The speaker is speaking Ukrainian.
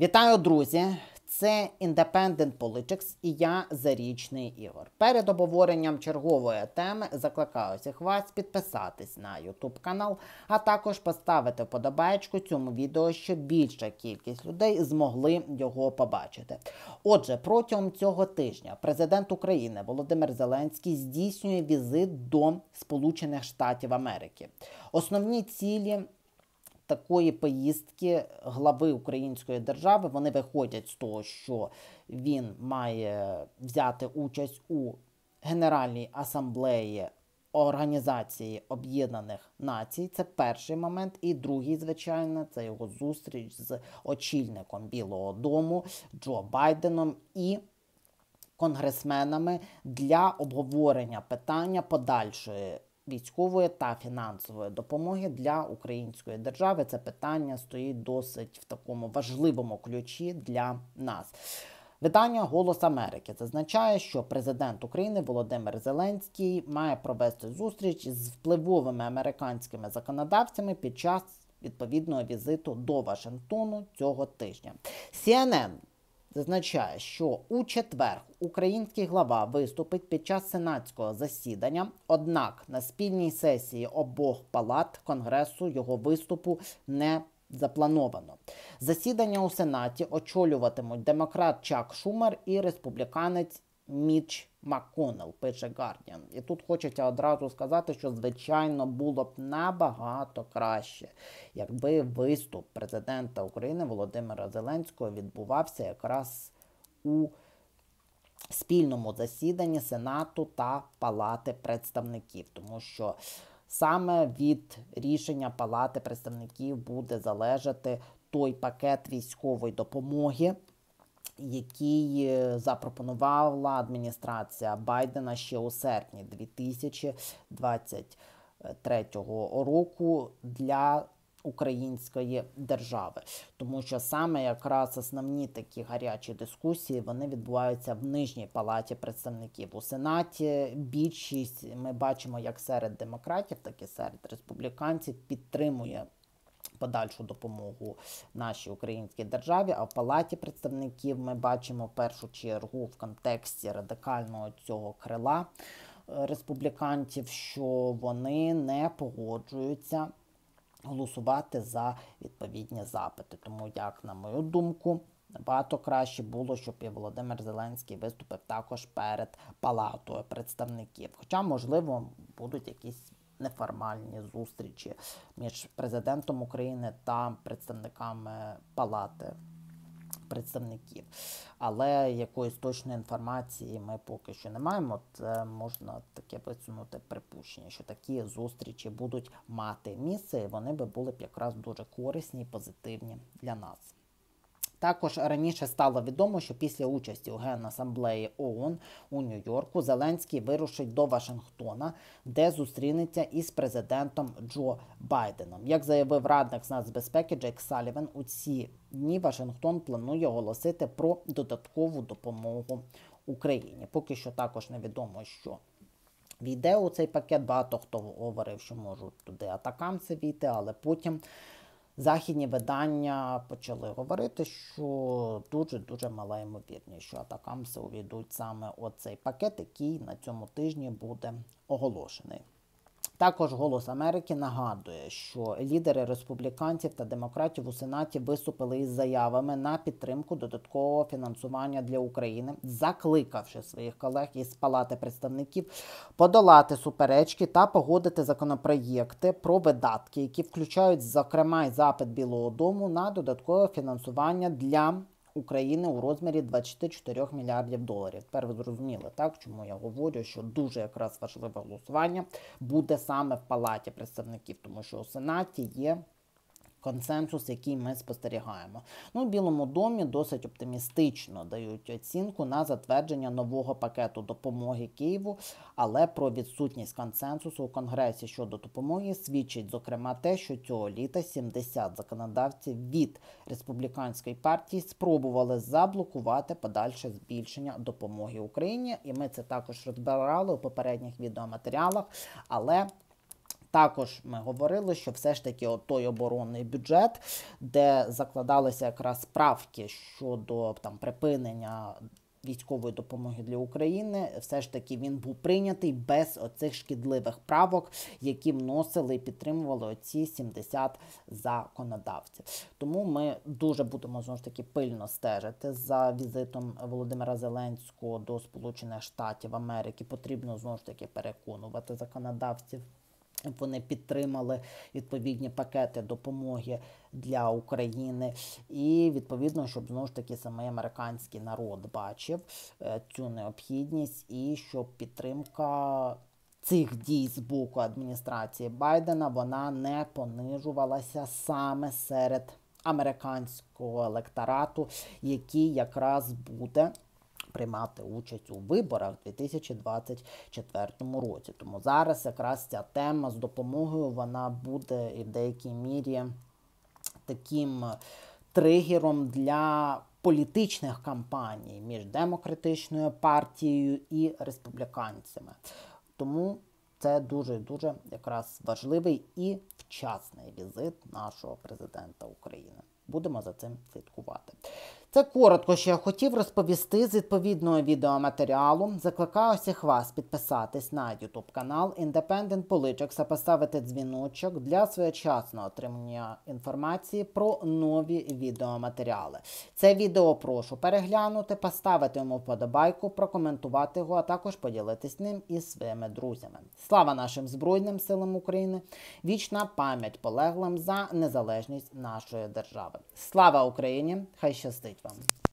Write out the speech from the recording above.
Вітаю, друзі! Це Independent Politics і я, Зарічний Ігор. Перед обговоренням чергової теми закликаю всіх вас підписатись на YouTube канал, а також поставити вподобайку цьому відео, щоб більша кількість людей змогли його побачити. Отже, протягом цього тижня президент України Володимир Зеленський здійснює візит до Сполучених Штатів Америки. Основні цілі такої поїздки глави української держави, вони виходять з того, що він має взяти участь у Генеральній асамблеї Організації Об'єднаних Націй. Це перший момент. І другий, звичайно, це його зустріч з очільником Білого дому Джо Байденом і конгресменами для обговорення питання подальшої військової та фінансової допомоги для української держави. Це питання стоїть досить в такому важливому ключі для нас. Видання «Голос Америки» зазначає, що президент України Володимир Зеленський має провести зустріч з впливовими американськими законодавцями під час відповідного візиту до Вашингтону цього тижня. CNN зазначає, що у четвер український глава виступить під час сенатського засідання, однак на спільній сесії обох палат Конгресу його виступу не заплановано. Засідання у Сенаті очолюватимуть демократ Чак Шумер і республіканець Мітч МакКоннелл, пише Гардіан. І тут хочеться одразу сказати, що, звичайно, було б набагато краще, якби виступ президента України Володимира Зеленського відбувався якраз у спільному засіданні Сенату та Палати представників. Тому що саме від рішення Палати представників буде залежати той пакет військової допомоги, який запропонувала адміністрація Байдена ще у серпні 2023 року для української держави. Тому що саме якраз основні такі гарячі дискусії, вони відбуваються в нижній палаті представників. У Сенаті більшість, ми бачимо, як серед демократів, так і серед республіканців підтримує подальшу допомогу нашій українській державі, а в Палаті представників ми бачимо в першу чергу в контексті радикального цього крила республіканців, що вони не погоджуються голосувати за відповідні запити. Тому, як на мою думку, набагато краще було, щоб і Володимир Зеленський виступив також перед Палатою представників. Хоча, можливо, будуть якісь неформальні зустрічі між президентом України та представниками Палати представників. Але якоїсь точної інформації ми поки що не маємо. Це можна таке висунути припущення, що такі зустрічі будуть мати місце, і вони би були б якраз дуже корисні і позитивні для нас. Також раніше стало відомо, що після участі у Генасамблеї ООН у Нью-Йорку Зеленський вирушить до Вашингтона, де зустрінеться із президентом Джо Байденом. Як заявив радник з нацбезпеки Джейк Саліван, у ці дні Вашингтон планує оголосити про додаткову допомогу Україні. Поки що також невідомо, що війде у цей пакет. Багато хто говорив, що можуть туди атакамси війти, але потім західні видання почали говорити, що дуже мала ймовірність, що атакамси увійдуть саме у цей пакет, який на цьому тижні буде оголошений. Також «Голос Америки» нагадує, що лідери республіканців та демократів у Сенаті виступили із заявами на підтримку додаткового фінансування для України, закликавши своїх колег із Палати представників подолати суперечки та погодити законопроєкти про видатки, які включають, зокрема, й запит Білого дому на додаткове фінансування для України у розмірі 24 мільярдів доларів. Тепер ви зрозуміли, так, чому я говорю, що дуже якраз важливе голосування буде саме в Палаті представників, тому що у Сенаті є консенсус, який ми спостерігаємо. У Білому домі досить оптимістично дають оцінку на затвердження нового пакету допомоги Києву, але про відсутність консенсусу у Конгресі щодо допомоги свідчить, зокрема, те, що цього літа 70 законодавців від республіканської партії спробували заблокувати подальше збільшення допомоги Україні. І ми це також розбирали у попередніх відеоматеріалах, але Також ми говорили, що все ж таки той оборонний бюджет, де закладалися якраз правки щодо припинення військової допомоги для України, все ж таки він був прийнятий без оцих шкідливих правок, які вносили і підтримували оці 70 законодавців. Тому ми дуже будемо, знову ж таки, пильно стежити за візитом Володимира Зеленського до Сполучених Штатів Америки. Потрібно, знову ж таки, переконувати законодавців. Вони підтримали відповідні пакети допомоги для України. І, відповідно, щоб, знову ж таки, саме американський народ бачив цю необхідність і щоб підтримка цих дій з боку адміністрації Байдена, вона не понижувалася саме серед американського електорату, який якраз буде приймати участь у виборах у 2024 році. Тому зараз якраз ця тема з допомогою, вона буде і в деякій мірі таким тригером для політичних кампаній між демократичною партією і республіканцями. Тому це дуже-дуже якраз важливий і вчасний візит нашого президента України. Будемо за цим слідкувати. Це коротко, що я хотів розповісти з відповідного відеоматеріалу. Закликаю всіх вас підписатись на YouTube канал Independent Politics та поставити дзвіночок для своєчасного отримання інформації про нові відеоматеріали. Це відео прошу переглянути, поставити йому вподобайку, прокоментувати його, а також поділитись ним із своїми друзями. Слава нашим Збройним силам України! Вічна пам'ять полеглим за незалежність нашої держави. Слава Україні! Хай щастить вам!